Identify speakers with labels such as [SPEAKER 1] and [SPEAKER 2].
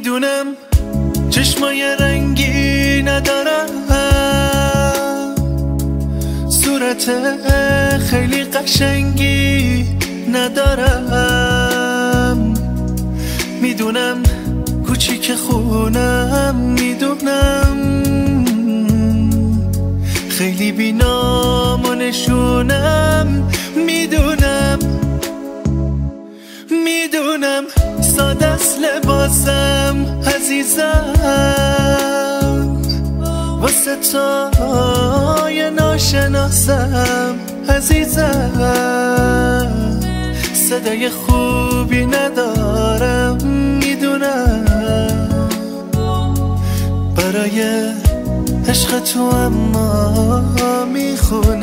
[SPEAKER 1] میدونم چشمای رنگی ندارم، صورت خیلی قشنگی ندارم، میدونم کوچیک خونم، میدونم خیلی بینام و نشونم، میدونم ساده است لباسم عزیزم، واسه تای ناشناسم عزیزم، صدای خوبی ندارم، میدونم برای عشق تو اما میخونم.